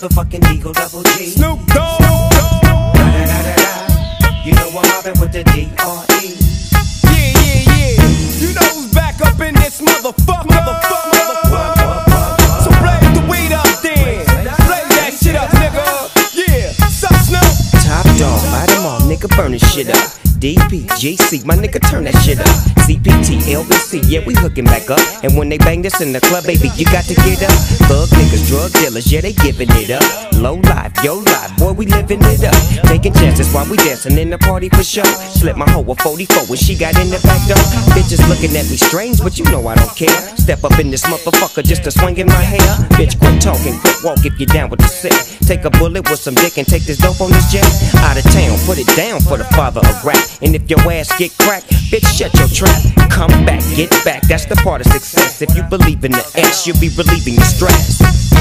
motherfucking Eagle Double G. Snoop Dogg. You know I'm mobbing with the D.R.E. Yeah. You know who's back up in this motherfucker. So blaze the weed up then. Blaze that shit up, nigga. Yeah, sup Snoop? Top dog, light 'em all, nigga, burn this shit up. DPGC, my nigga, turn that shit up. CPT, LBC, yeah, we hooking back up. And when they bang this in the club, baby, you got to get up. Thug niggas, drug dealers, yeah, they giving it up. Low life, yo life, boy, we living it up. Taking chances while we dancing in the party for sure. Slip my hoe a 44 when she got in the back door. Bitches looking at me strange, but you know I don't care. Step up in this motherfucker just to swing in my hair. Bitch, quit talking, quit walk if you down with the sick. Take a bullet with some dick and take this dope on this jet. Out of town, put it down for the father of rap. And if your ass get cracked, bitch, shut your trap. Come back, get back, that's the part of success. If you believe in the S, you'll be relieving your stress.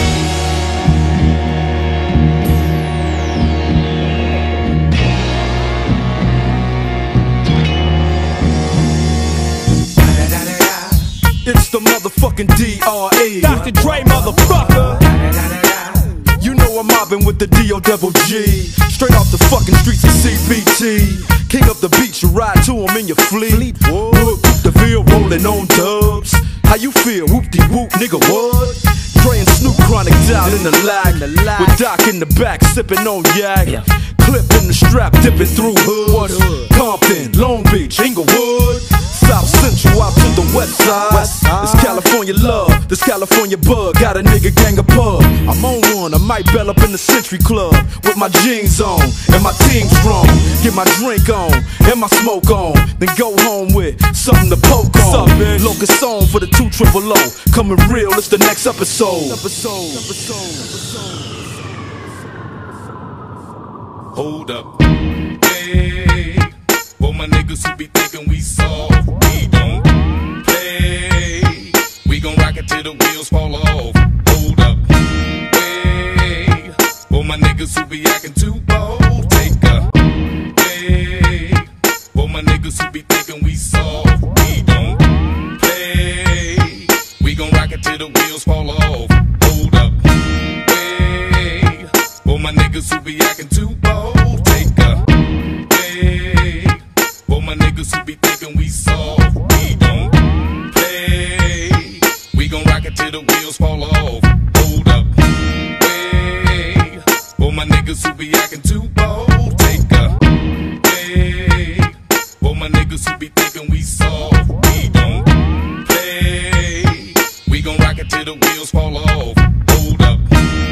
It's the motherfucking D.R.E. Dr. Dre, motherfucker. You know I'm mobbing with the D.O.G. Straight off the fucking streets of CPT. King up the beach, you ride to him in your fleet. Whoop, the field rolling on dubs. How you feel? Whoop-de-whoop, nigga, what? Dre and Snoop chronic down in the lag. With Doc in the back, sipping on yak. Clip in the strap, dipping through hoods. Compton, Long Beach, Inglewood. South Central out to the west side. This California love, this California bug. Got a nigga gang of pub. I'm on one, I might bell up in the Century Club with my jeans on and my team strong. Get my drink on and my smoke on, then go home with something to poke on. Locust song for the 200. Coming real, it's the next episode. Hold up, hey, for my niggas who be thinking we soft, we don't play. We gon' rock it till the wheels fall off. Hold up, hey, for my niggas who be acting too bold, take a hey, for my niggas who be thinking we soft, we don't play. We gon' rock it till the wheels fall off. Hold up, hey, for my niggas who be acting too bold, take a hey, for my niggas who be thinking we soft, we don't play. We gon' rock it till the wheels fall off. Hold up, hey, for my niggas who be acting too bold, take a hey, for my niggas who be thinking we soft, we don't play. We gon' rock it till the wheels fall off. Hold up,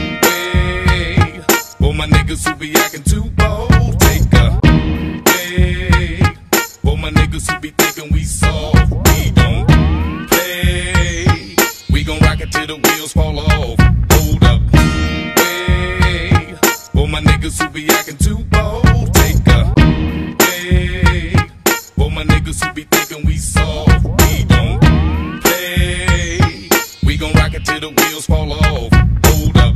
hey, for my niggas who be acting too bold, take a hey, for my niggas who be thinking we soft, we don't play. We gon' rock it till the wheels fall off. Hold up, hey, for my niggas who be acting too bold, take a hey, for my niggas who be thinking we soft, we don't play. We gon' rock it till the wheels fall off. Hold up,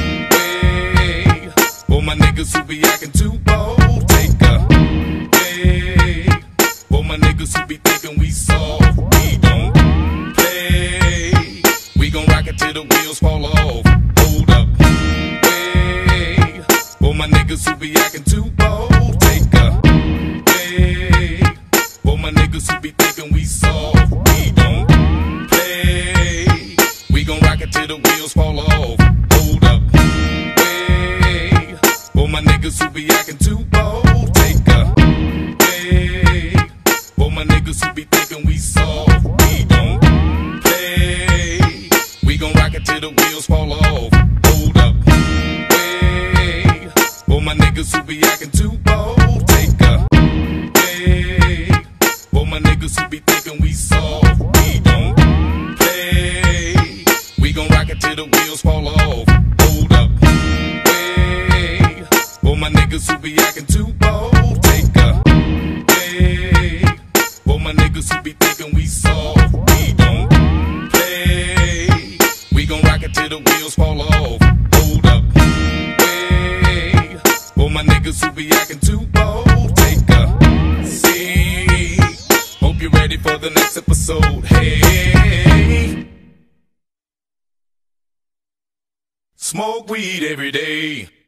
hey, for my niggas who be acting too bold, take a hey, for my niggas who be thinking we soft, we don't play. We gon' rock it till the wheels fall off. Hold up, hey, for my niggas who be acting too bold, take a hey, for my niggas who be thinking we soft, we don't play. We gon' rock it till the wheels fall off. Hold up, hey, for my niggas who be acting too bold, take a hey, for my niggas who be thinking we soft, we don't play. We gon' rock it till the wheels fall off. Hold up, hey, for my niggas who be acting too bold, take a hey, for my niggas who be thinking we soft, we don't play. We gon' rock it till the wheels fall off. Hold up, hey, for my niggas who be acting too bold, take a hey, for my niggas who be thinking we soft, we don't play. We gon' rock it till the wheels fall off. Hold up, hey, for my niggas who be acting too bold, take a hey. Hope you're ready for the next episode. Hey. smoke weed every day.